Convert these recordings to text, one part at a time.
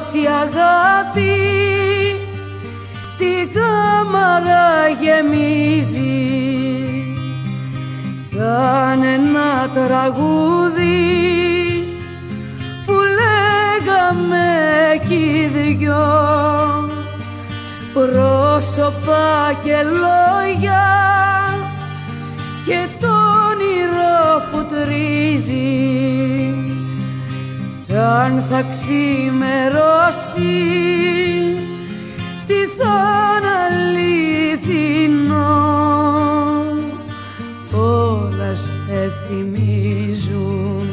η αγάπη την κάμαρα γεμίζει σαν ένα τραγούδι που λέγαμε κι οι δυο, πρόσωπα και λόγια και το όνειρο που τρίζει σαν θα ξημερώσει τι θα είναι αληθινό. Όλα σε θυμίζουν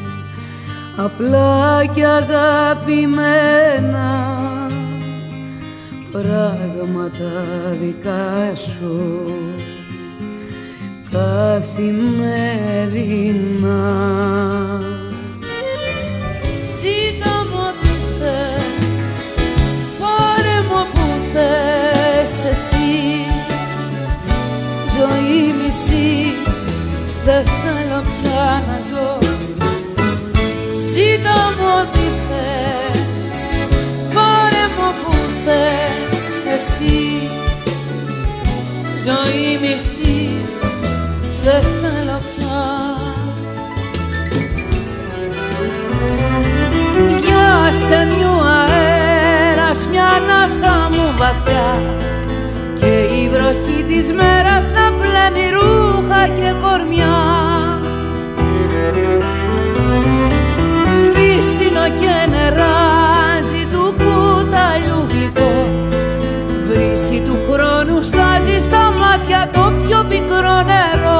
απλά και αγαπημένα πράγματα δικά σου καθημερινά. Ζήτα μου ό,τι θες, πάρε μου που θες εσύ. Ζωή μισή, δεν θέλω πια να ζω. Ζήτα μου ό,τι θες, πάρε μου που θες εσύ. Ζωή μισή, δεν θέλω πια. Σε μια αέρας, μια ανάσα μου βαθιά και η βροχή της μέρας να πλένει ρούχα και κορμιά. Φύσινο και νεράτζι του κουταλιού γλυκό, βρύση του χρόνου στάζει στα μάτια το πιο πικρό νερό.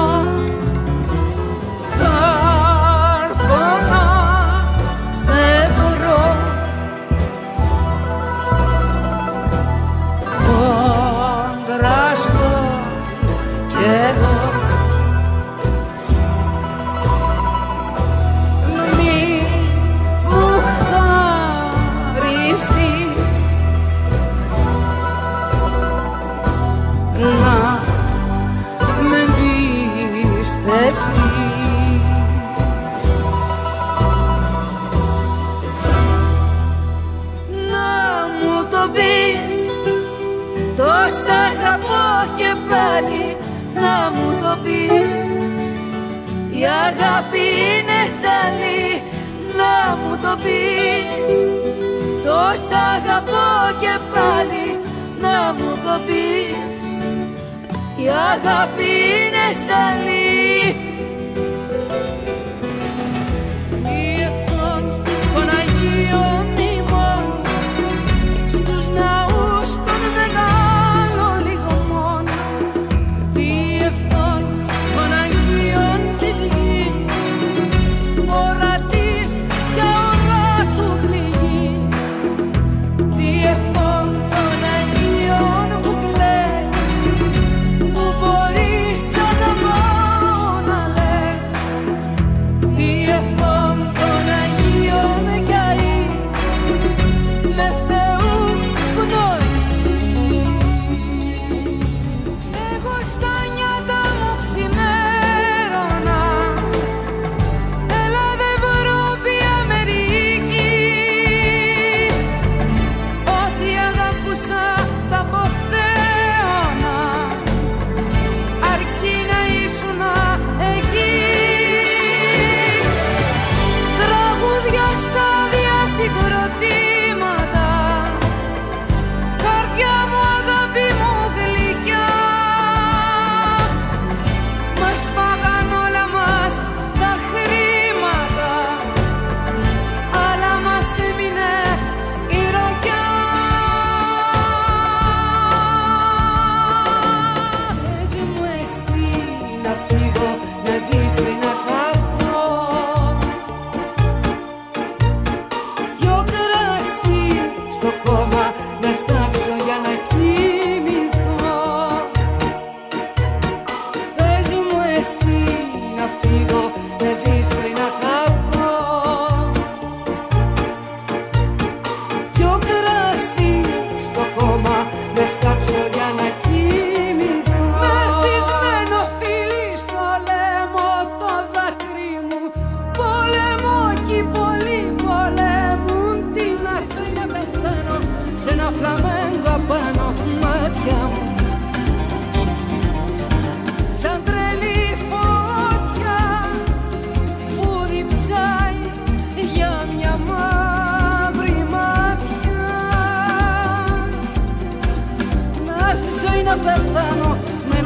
Να μου το πεις, η αγάπη είναι ζαλή. Να μου το πεις, τόσα αγαπώ και πάλι. Να μου το πεις, η αγάπη είναι ζαλή. Διεύθων των Αγίων ημών στους ναούς των μεγάλων λιγμών, διεύθων των Αγίων της γης, ορατής και οράτου πληγής. Διεύθων των Αγίων που κλαις, που μπορείς αγαπώ να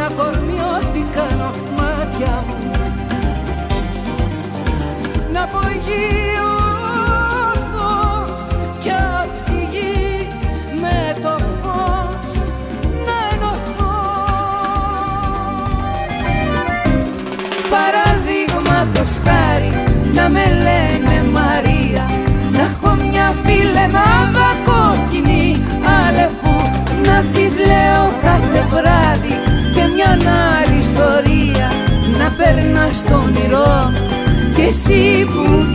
ένα κορμί ό,τι κάνω μάτια μου να απογειωθώ κι απ' τη γη με το φως να ενωθώ. Παραδείγματος χάρη να με λένε Μαρία, να έχω μια φιλενάδα κόκκινη αλεφού, να της λέω κάθε βράδυ και μια άλλη ιστορία, να περνά στο όνειρό κι εσύ που